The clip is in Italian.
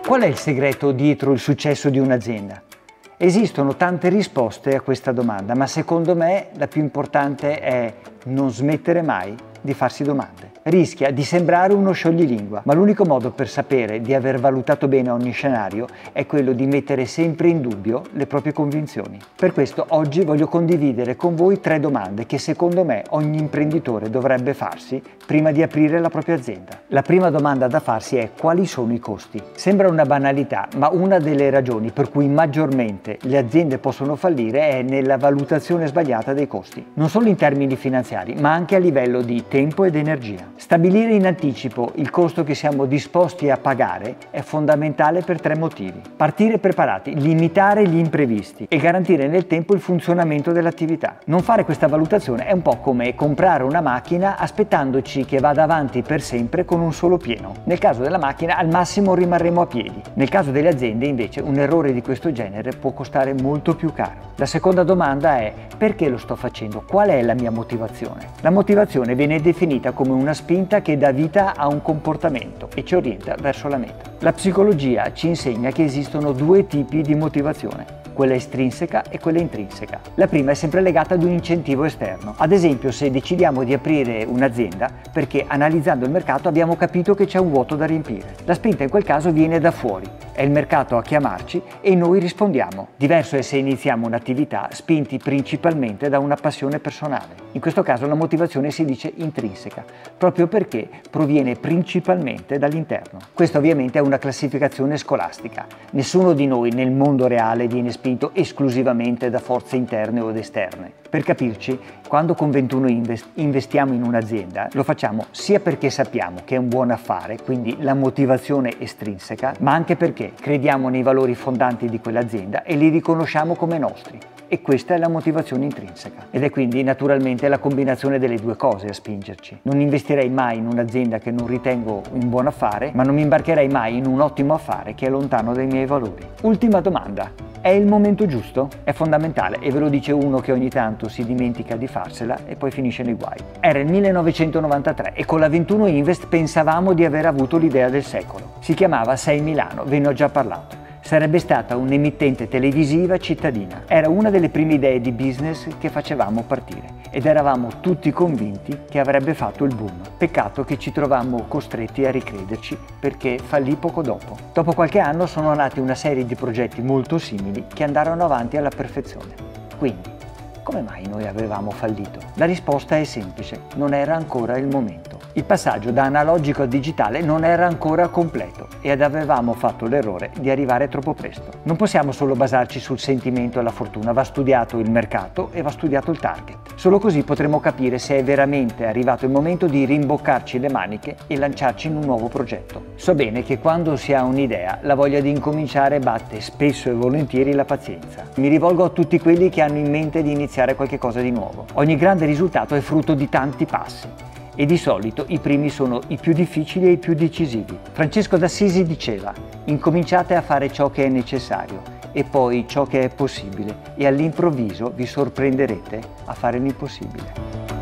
Qual è il segreto dietro il successo di un'azienda? Esistono tante risposte a questa domanda, ma secondo me la più importante è non smettere mai di farsi domande. Rischia di sembrare uno scioglilingua, ma l'unico modo per sapere di aver valutato bene ogni scenario è quello di mettere sempre in dubbio le proprie convinzioni. Per questo oggi voglio condividere con voi 3 domande che secondo me ogni imprenditore dovrebbe farsi prima di aprire la propria azienda. La prima domanda da farsi è: quali sono i costi? Sembra una banalità, ma una delle ragioni per cui maggiormente le aziende possono fallire è nella valutazione sbagliata dei costi, non solo in termini finanziari, ma anche a livello di tempo ed energia. Stabilire in anticipo il costo che siamo disposti a pagare è fondamentale per 3 motivi. Partire preparati, limitare gli imprevisti e garantire nel tempo il funzionamento dell'attività. Non fare questa valutazione è un po' come comprare una macchina aspettandoci che vada avanti per sempre con un solo pieno. Nel caso della macchina al massimo rimarremo a piedi. Nel caso delle aziende invece un errore di questo genere può costare molto più caro. La seconda domanda è: perché lo sto facendo? Qual è la mia motivazione? La motivazione viene definita come una spinta che dà vita a un comportamento e ci orienta verso la meta. La psicologia ci insegna che esistono 2 tipi di motivazione, quella estrinseca e quella intrinseca. La prima è sempre legata ad un incentivo esterno. Ad esempio, se decidiamo di aprire un'azienda perché analizzando il mercato abbiamo capito che c'è un vuoto da riempire. La spinta in quel caso viene da fuori, è il mercato a chiamarci e noi rispondiamo. Diverso è se iniziamo un'attività spinti principalmente da una passione personale. In questo caso la motivazione si dice intrinseca, proprio perché proviene principalmente dall'interno. Questa ovviamente è una classificazione scolastica. Nessuno di noi nel mondo reale viene spinto esclusivamente da forze interne o esterne. Per capirci, quando con 21 investiamo in un'azienda, lo facciamo sia perché sappiamo che è un buon affare, quindi la motivazione estrinseca, ma anche perché crediamo nei valori fondanti di quell'azienda e li riconosciamo come nostri. E questa è la motivazione intrinseca. Ed è quindi naturalmente la combinazione delle 2 cose a spingerci. Non investirei mai in un'azienda che non ritengo un buon affare, ma non mi imbarcherei mai in un ottimo affare che è lontano dai miei valori. Ultima domanda: è il momento giusto? È fondamentale e ve lo dice uno che ogni tanto si dimentica di farsela e poi finisce nei guai. Era il 1993 e con la 21 Invest pensavamo di aver avuto l'idea del secolo. Si chiamava Sei Milano, ve ne ho già parlato. Sarebbe stata un'emittente televisiva cittadina. Era una delle prime idee di business che facevamo partire ed eravamo tutti convinti che avrebbe fatto il boom. Peccato che ci trovammo costretti a ricrederci perché fallì poco dopo. Dopo qualche anno sono nati una serie di progetti molto simili che andarono avanti alla perfezione. Quindi, come mai noi avevamo fallito? La risposta è semplice: non era ancora il momento. Il passaggio da analogico a digitale non era ancora completo ed avevamo fatto l'errore di arrivare troppo presto. Non possiamo solo basarci sul sentimento e la fortuna, va studiato il mercato e va studiato il target. Solo così potremo capire se è veramente arrivato il momento di rimboccarci le maniche e lanciarci in un nuovo progetto. So bene che quando si ha un'idea, la voglia di incominciare batte spesso e volentieri la pazienza. Mi rivolgo a tutti quelli che hanno in mente di iniziare qualcosa di nuovo. Ogni grande risultato è frutto di tanti passi. E di solito i primi sono i più difficili e i più decisivi. Francesco d'Assisi diceva: incominciate a fare ciò che è necessario e poi ciò che è possibile e all'improvviso vi sorprenderete a fare l'impossibile.